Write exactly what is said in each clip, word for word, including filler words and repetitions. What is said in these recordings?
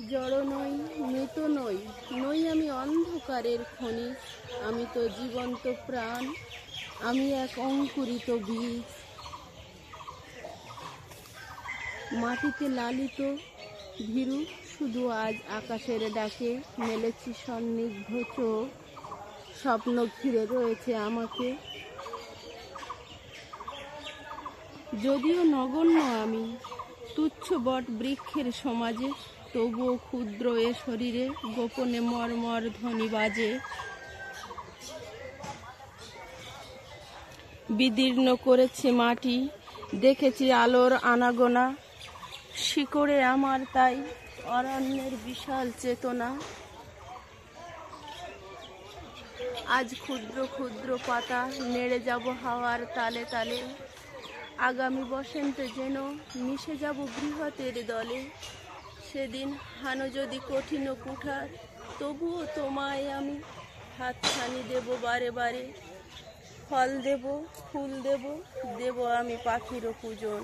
জড় নই, মৃত নই, নই আমি অন্ধকারের খনি, আমি তো জীবন্ত প্রাণ, আমি এক অঙ্কুরিত বীজ। মাটিতে লালিত ভীরু, শুধু আজ আকাশের ডাকে মেলেছি সন্নিগ্ধ চোখ, স্বপ্ন ঘিরে রয়েছে আমাকে। যদিও নগণ্য আমি, তুচ্ছ বট বৃক্ষের সমাজে, তবুও ক্ষুদ্র এ শরীরে গোপনে মর্মর ধ্বনি বাজে। বিদীর্ণ করেছে মাটি, দেখেছি আলোর আনাগোনা, শিকড়ে আমার তাই অরণ্যের বিশাল চেতনা। আজ ক্ষুদ্র ক্ষুদ্র পাতা নেড়ে যাব হাওয়ার তালে তালে, আগামী বসন্তে যেন মিশে যাব বৃহতের দলে। সেদিন হানো যদি কঠিন কুঠার, তবুও তোমায় আমি হাতছানি দেব বারে বারে, ফল দেব, ফুল দেব, দেব আমি পাখিরও পূজন।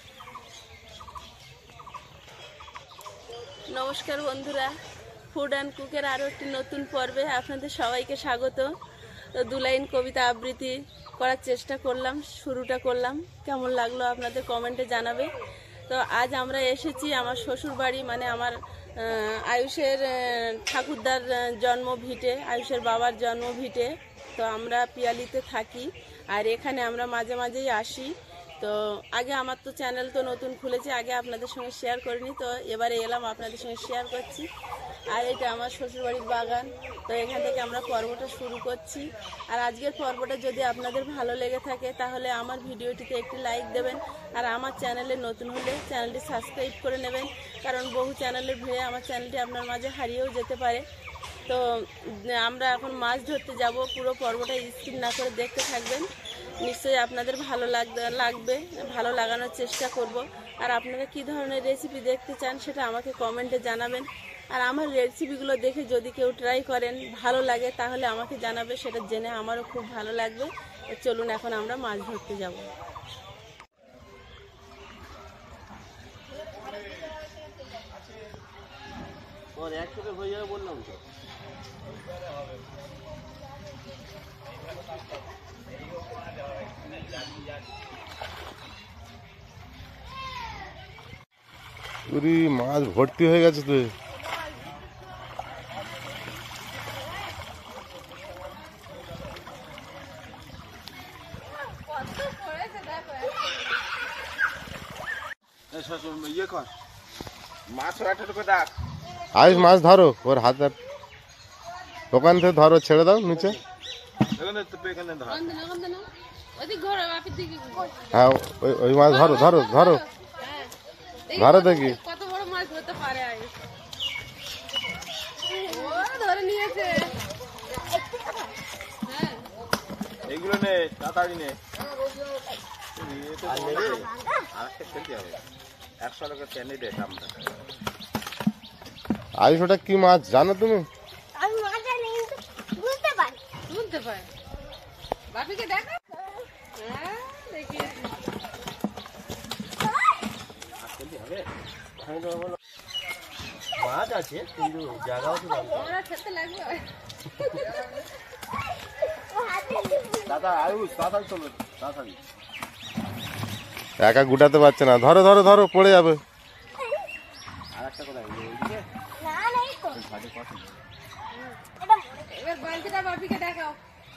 নমস্কার বন্ধুরা, ফুড অ্যান্ড কুকের আরও একটি নতুন পর্বে আপনাদের সবাইকে স্বাগত। তো দু লাইন কবিতা আবৃত্তি করার চেষ্টা করলাম, শুরুটা করলাম, কেমন লাগলো আপনাদের কমেন্টে জানাবে। তো আজ আমরা এসেছি আমার শ্বশুর বাড়ি, মানে আমার আয়ুষের ঠাকুরদার জন্ম ভিটে, আয়ুষের বাবার জন্ম ভিটে। তো আমরা পিয়ালিতে থাকি, আর এখানে আমরা মাঝে মাঝেই আসি। তো আগে আমার তো চ্যানেল তো নতুন খুলেছে, আগে আপনাদের সঙ্গে শেয়ার করিনি, তো এবারে এলাম আপনাদের সঙ্গে শেয়ার করছি। আর এটা আমার শ্বশুরবাড়ির বাগান, তো এখান থেকে আমরা পর্বটা শুরু করছি। আর আজকের পর্বটা যদি আপনাদের ভালো লেগে থাকে তাহলে আমার ভিডিওটিতে একটি লাইক দেবেন, আর আমার চ্যানেলে নতুন হলে চ্যানেলটি সাবস্ক্রাইব করে নেবেন, কারণ বহু চ্যানেলের ভিড়ে আমার চ্যানেলটি আপনার মাঝে হারিয়েও যেতে পারে। তো আমরা এখন মাছ ধরতে যাব, পুরো পর্বটা স্কিপ না করে দেখতে থাকবেন, নিশ্চয়ই আপনাদের ভালো লাগবে, ভালো লাগানোর চেষ্টা করব। আর আপনারা কী ধরনের রেসিপি দেখতে চান সেটা আমাকে কমেন্টে জানাবেন। আর আমার রেসিপিগুলো দেখে যদি কেউ ট্রাই করেন ভালো লাগে তাহলে আমাকে জানাবে, সেটা জেনে আমারও খুব ভালো লাগবে। চলুন এখন আমরা মাছ ধরতে যাব। একসাথে হয়ে যাবে বললাম তো। পুরি মাছ ভর্তি হয়ে গেছে তো। আইস মাছ ধরো, ওর হাতে দোকান থেকে ধরো, ছেড়ে দাও নিচে। হ্যাঁ ওই মাছ ধরো ধরো ধরো ধরো দেখি। কত বড় মাছ ধরতে পারে, ধরে নিয়েছে। এইগুলো নে, তাড়াতাড়ি নে। একশো টাকা টেনে দে আমরা। আয়ুষ ওটা কি মাছ জানো তুমি? বুঝতে পারি, বুঝতে পারি। বাপিকে দেখো, মাছ আছে কিন্তু জায়গাও তো খেতে লাগবে। দাদা আয়ুষ তাড়াতাড়ি চলো, তাড়াতাড়ি। একা গুটাতে পারছে না, ধরো ধরো ধরো, পড়ে যাবে। আর একটা কথা, এবার বালতিটা বাপিকে দেখাও।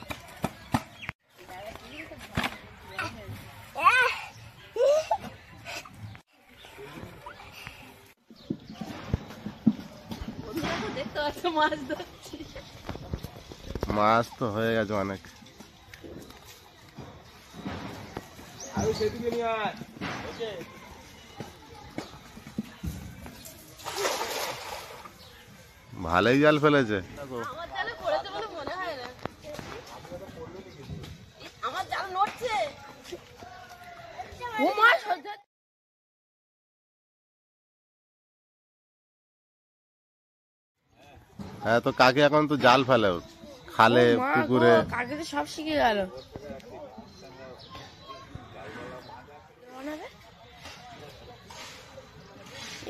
দেখতে পাচ্ছ মাছ ধরছি, মাছ তো হয়ে গেছে অনেক। ভালোই জাল ফেলেছে। আমার জালে পড়েছে বলে মনে হয় না, আমার জাল নড়ছে। ও মাছ হ্যাঁ, তো কাকে এখন তো জাল ফেলে খালে পুকুরে। কাকে তো সব শিখে গেল।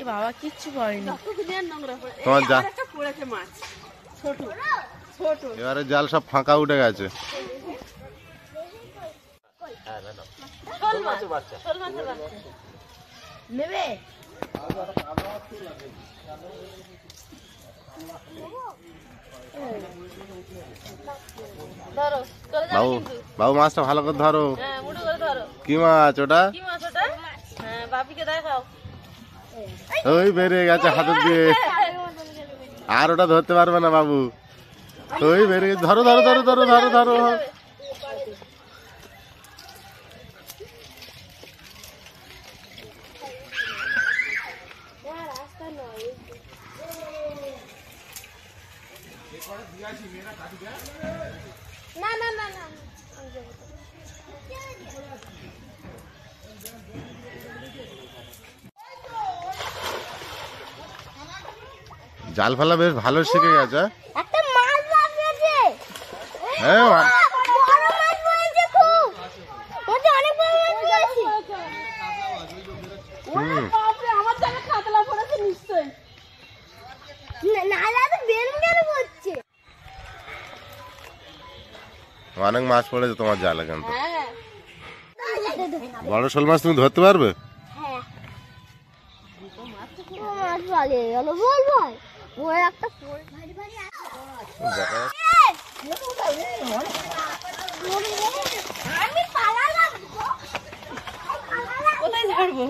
বাবা কিচ্ছু পড়েনি। তোমার জাল একটা পড়েছে মাছ, ছোট ছোট। এবারে জাল সব ফাঁকা উঠে গেছে। শোল মাছ, শোল মাছের বাচ্চা নেবে। ধরো, চলে যাবে বাবু কিন্তু। বাবু মাছটা ভালো করে ধরো। হ্যাঁ, মুঠো করে ধরো। কি মাছ ওটা? কি মাছ ওটা? হ্যাঁ, বাপিকে দেখাও। ওই বেরিয়ে গেছে হাতে দিয়ে। আর ওটা ধরতে পারবে না বাবু। ওই বেরিয়ে গেছে। ধরো ধরো ধরো ধরো ধরো ধরো। না না না না জাল ফেলা বেশ ভালো শিখে গেছে। একটা মাছ লাগিয়েছে। হ্যাঁ মা- বড় মাছ পড়েছে খুব। ওতে অনেক বড় মাছ পড়েছে। হুম বাপরে, আমার জালে কাতলা পড়েছে নিশ্চয়ই। না না তো বেলুন কেন পড়ছে? অনেক মাছ পড়েছে তোমার জালে কিন্তু। হ্যাঁ, বড় শোল মাছ তুমি ধরতে পারবে? হ্যাঁ ও মাছ পালিয়ে গেল বল ভাই। ওই একটা পড়ে ভারী ভারী আমি পালালাম। কোথায় ছাড়বো?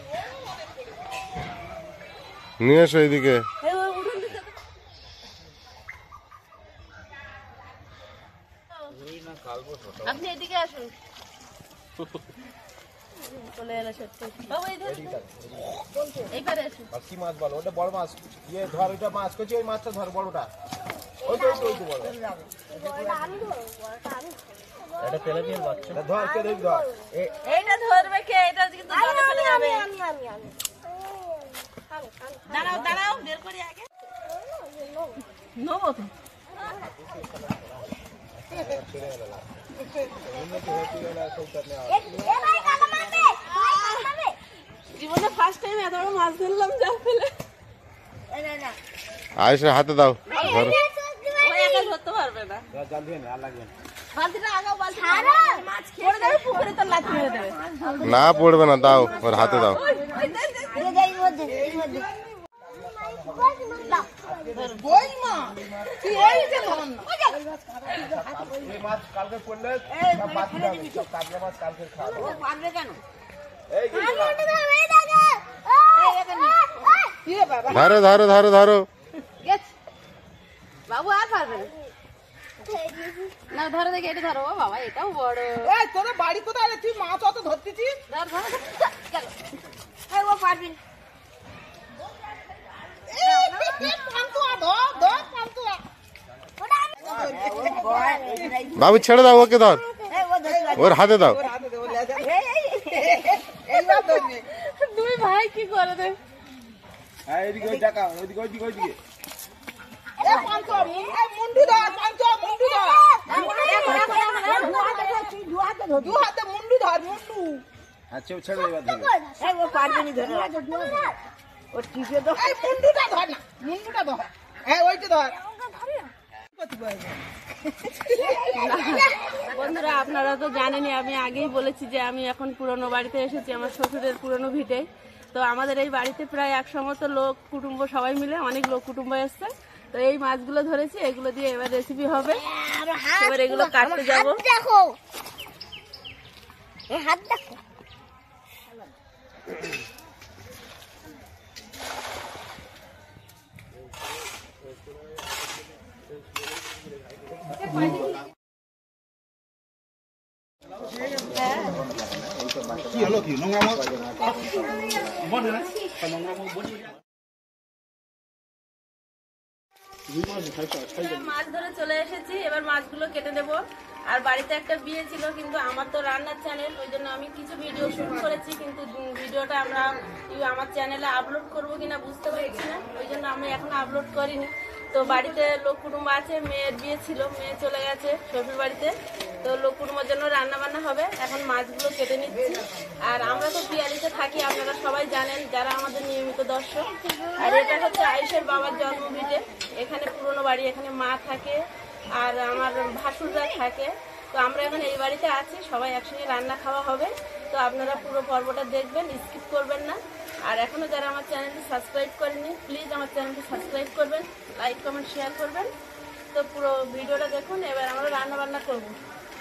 নিয়ে এসো এইদিকে। এই ওই উঠোন দিকে। আপনি এদিকে আসুন। চলে এলো সত্যি। বাবু এই ধর। এই পারে আসুন। আর কি মাছ বলো? ওটা বড় মাছ। ইয়ে ধর, ওইটা মাছ করছি, ওই মাছটা ধর বড়টা। ওইটা ওইটা ওইটা বড়। এটা তেলাপিয়ার বাচ্চা। ধর কে দেখ ধর। এ এইটা ধরবে কে? এটা কিন্তু জলে ফেলে যাবে। আমি আমি আমি দাঁড়াও দাঁড়াও, বের করি আগে। নেবো তো। জীবনে ফার্স্ট টাইম এত বড় মাছ ধরলাম জাল ফেলে। আয়সা হাতে দাও ধরো। ওই একা ধরতে পারবে না। জাল দিয়ে না, আর লাগবে না। বালতিটা আগাও, বালতি মাছ পড়ে যাবে পুকুরে, তো লাথি মেরে দেবে। না পড়বে না, দাও ওর হাতে দাও। ওই দে, দে, দে। এই মাছ কালকে পড়লে সব বাদ দিতে হবে। সব কাতলা মাছ কালকে খাওয়া হবে। পারবে কেন? এই যে ধরো ধরো ধরো ধরো। গেছে। বাবু আর পারবে না। না ধরো দেখি, এটা ধরো। ও বাবা, এটাও বড়। এই তোদের বাড়ি কোথায় রে? তুই মাছ অত ধরতেছিস? ধর ধর ধর, গেল। এই ও পারবে না। এই, পান্তুয়া ধর, ধর পান্তুয়া। বাবু ছেড়ে দাও, ওকে ধর, ওর হাতে দাও। ওর হাতে দে, ওর লেজে। এইবার ধরবি। দুই ভাই কি করে দেবে? হ্যাঁ, এদিকে ওই টাকা, ওইদিকে ওইদিকে ওইদিকে। এই পান্তুয়া, মুন- এই মুন্ডু ধর, পান্তুয়া মুন্ডু ধর। দু হাতে মুন্ডু ধর, মুন্ডু। আচ্ছা, ও ছেড়ে এবার ধরে। এই মুন্ডুটা ধর না, মুন্ডুটা ধর। হ্যাঁ, ওইটা ধর। বন্ধুরা, আপনারা তো জানেনই, আমি আগেই বলেছি যে আমি এখন পুরনো বাড়িতে এসেছি, আমার শ্বশুরের পুরনো ভিটে। তো আমাদের এই বাড়িতে প্রায় একশো মতো লোক কুটুম্ব সবাই মিলে অনেক লোক কুটুম্ব এসছে। তো এই মাছগুলো ধরেছি, এগুলো দিয়ে এবার রেসিপি হবে। এবার এগুলো কাটতে যাবো। দেখো এই হাত দেখো। কি হলো কি? নোংরা মাছ? মাছ ধরে চলে এসেছি, এবার মাছগুলো কেটে দেবো। আর বাড়িতে একটা বিয়ে ছিল, কিন্তু আমার তো রান্নার চ্যানেল, ওই জন্য আমি কিছু ভিডিও শুট করেছি, কিন্তু ভিডিওটা আমরা আমার চ্যানেলে আপলোড করবো কিনা বুঝতে পারছি না, ওই জন্য আমি এখন আপলোড করিনি। তো বাড়িতে লোক কুটুম্ব আছে, মেয়ের বিয়ে ছিল, মেয়ে চলে গেছে শ্বশুর বাড়িতে। তো লোকুরমোর জন্য রান্না বান্না হবে। এখন মাছগুলো কেটে নিচ্ছি। আর আমরা তো পিয়ালিতে থাকি, আপনারা সবাই জানেন যারা আমাদের নিয়মিত দর্শক। আর এটা হচ্ছে আয়ুষের বাবার জন্মভিটে, এখানে পুরনো বাড়ি, এখানে মা থাকে আর আমার ভাসুররা থাকে। তো আমরা এখন এই বাড়িতে আছি, সবাই একসঙ্গে রান্না খাওয়া হবে। তো আপনারা পুরো পর্বটা দেখবেন, স্কিপ করবেন না। আর এখনো যারা আমার চ্যানেলটি সাবস্ক্রাইব করেনি, প্লিজ আমার চ্যানেলটি সাবস্ক্রাইব করবেন, লাইক কমেন্ট শেয়ার করবেন। তো পুরো ভিডিওটা দেখুন। এবার আমরা রান্না বান্না করবো।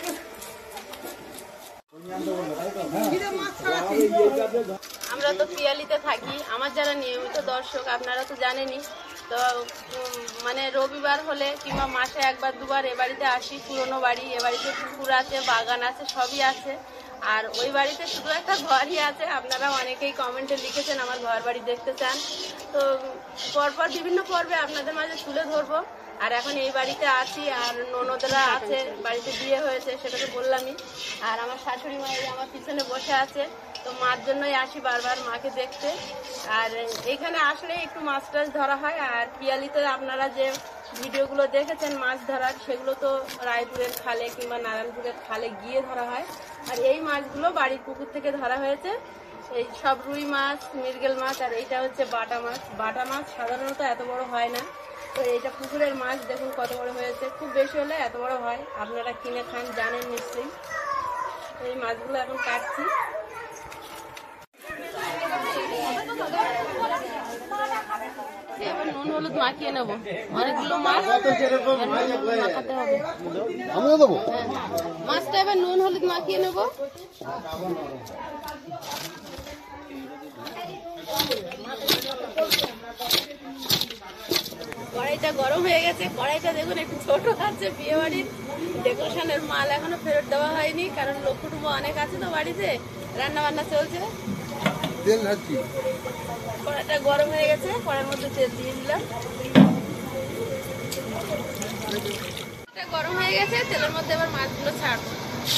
আমরা তো পিয়ালিতে থাকি, আমার যারা নিয়মিত দর্শক আপনারা তো জানেনই। তো উম, মানে রবিবার হলে কিংবা মাসে একবার দুবার এ বাড়িতে আসি, পুরনো বাড়ি। এ বাড়িতে পুকুর আছে, বাগান আছে, সবই আছে। আর ওই বাড়িতে শুধু একটা ঘরই আছে। আপনারা অনেকেই কমেন্টে লিখেছেন আমার ঘর বাড়ি দেখতে চান। তো পরপর বিভিন্ন পর্বে আপনাদের মাঝে তুলে ধরবো। আর এখন এই বাড়িতে আছি, আর ননদরা আছে, বাড়িতে বিয়ে হয়েছে সেটা তো বললামই। আর আমার শাশুড়ি মা এই আমার পিছনে বসে আছে। তো মার জন্যই আসি বারবার, মাকে দেখতে। আর এখানে আসলে একটু মাছ টাছ ধরা হয়। আর পিয়ালিতে আপনারা যে ভিডিওগুলো দেখেছেন মাছ ধরার, সেগুলো তো রায়পুরের খালে কিংবা নারায়ণপুরের খালে গিয়ে ধরা হয়। আর এই মাছগুলো বাড়ির পুকুর থেকে ধরা হয়েছে। এই সব রুই মাছ, মৃগেল মাছ, আর এইটা হচ্ছে বাটা মাছ। বাটা মাছ সাধারণত এত বড় হয় না। তো এইটা পুকুরের মাছ, দেখুন কত বড় হয়েছে। খুব বেশি হলে এত বড় হয়, আপনারা কিনে খান, জানেন নিশ্চয়ই। এই মাছগুলো এখন কাটছি। এবার নুন হলুদ মাখিয়ে নেবো, অনেকগুলো মাছ মাখাতে হবে। আমিও দেবো। মাছটা এবার নুন হলুদ মাখিয়ে নেবো। কড়াইটা গরম হয়ে গেছে। কড়াইটা দেখুন একটু ছোট আছে, বিয়ে বাড়ির ডেকোরেশনের মাল এখনো ফেরত দেওয়া হয়নি, কারণ লোক কুটুম্ব অনেক আছে তো বাড়িতে, রান্না বান্না চলছে। তেল ঢালছি। কড়াইটা গরম হয়ে গেছে, কড়াইয়ের মধ্যে তেল দিয়ে দিলাম। গরম হয়ে গেছে, তেলের মধ্যে এবার মাছগুলো ছাড়বো।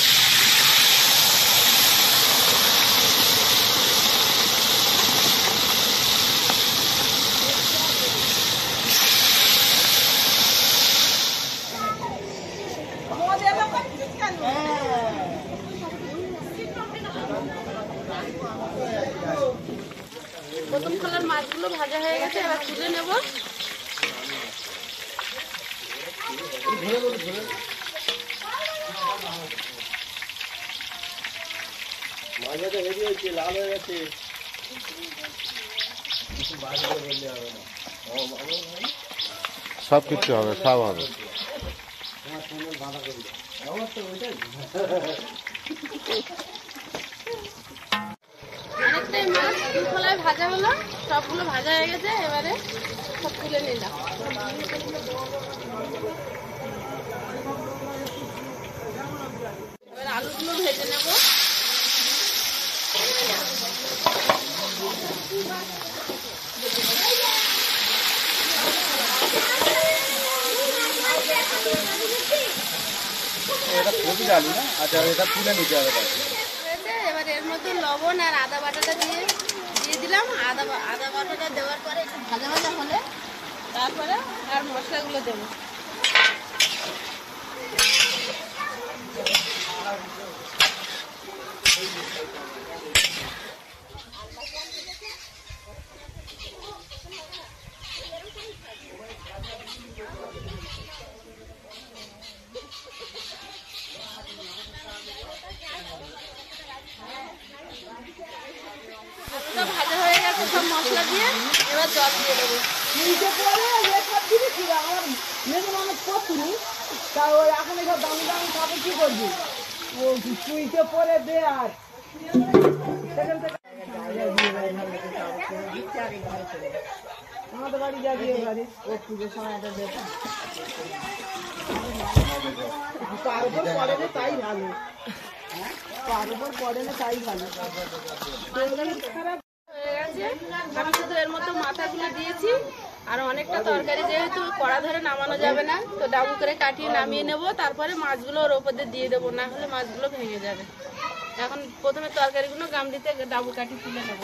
প্রথম খোলার মাছগুলো ভাজা হয়ে গেছে, এবার তুলে নেব। লাল হয়ে গেছে। সব কিছু হবে, সব হবে। অনেকটাই মাছ দু খোলায় ভাজা হলো, সবগুলো ভাজা হয়ে গেছে। এবারে সব তুলে নিলাম। এবার আলুগুলো ভেজে নেব। এটা কপি ডালি না? আচ্ছা, এটা তুলে নিতে হবে। এবার এর মধ্যে লবণ আর আদা বাটাটা দিয়ে দিয়ে দিলাম। আদা আদা বাটাটা দেওয়ার পরে একটু ভাজা ভাজা হলে তারপরে আর মশলাগুলো দেবো। ভাজা হয়ে গেছে সব মশলা দিয়ে, এবার জল দিয়ে দেবো। নিচে পরে সব দিয়েছি, আমার মেয়ে মানুষ করছিনি, তা ওই এখন সব দামি দামি খাবে কি করবি? ও চুইতে পরে দে। আর আমাদের বাড়ি যা বিয়ে বাড়ি, ও পুজোর সময় একটা দেবে, তার উপর পড়ে না তাই ভালো, তার উপর পড়ে না তাই ভালো। খারাপ হয়ে গেছে, আমি শুধু এর মতো মাথাগুলো দিয়েছি। আর অনেকটা তরকারি যেহেতু কড়া ধরে নামানো যাবে না, তো ডাবু করে কাটিয়ে নামিয়ে নেব। তারপরে মাছগুলো ওর ওপর দিয়ে দিয়ে দেবো, না হলে মাছগুলো ভেঙে যাবে। এখন প্রথমে তরকারিগুলো গামলিতে ডাবু কাটি তুলে নেব।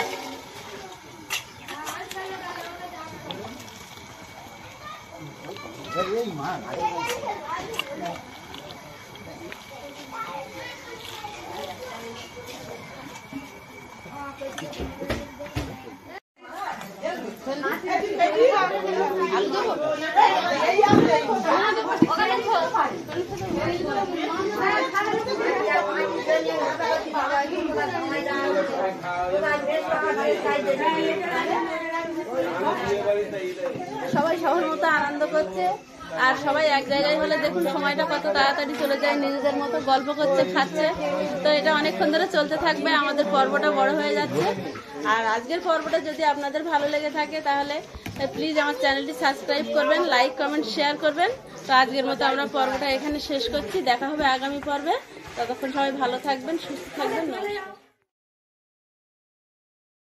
সবাই সবার মতো আনন্দ করছে, আর সবাই এক জায়গায় হলে দেখুন সময়টা কত তাড়াতাড়ি চলে যায়, নিজেদের মতো গল্প করছে, খাচ্ছে। তো এটা অনেকক্ষণ ধরে চলতে থাকবে, আমাদের পর্বটা বড় হয়ে যাচ্ছে। আর আজকের পর্বটা যদি আপনাদের ভালো লেগে থাকে তাহলে প্লিজ আমার চ্যানেলটি সাবস্ক্রাইব করবেন, লাইক কমেন্ট শেয়ার করবেন। তো আজকের মতো আমরা পর্বটা এখানে শেষ করছি, দেখা হবে আগামী পর্বে। ততক্ষণ সবাই ভালো থাকবেন, সুস্থ থাকবেন, নমস্কার।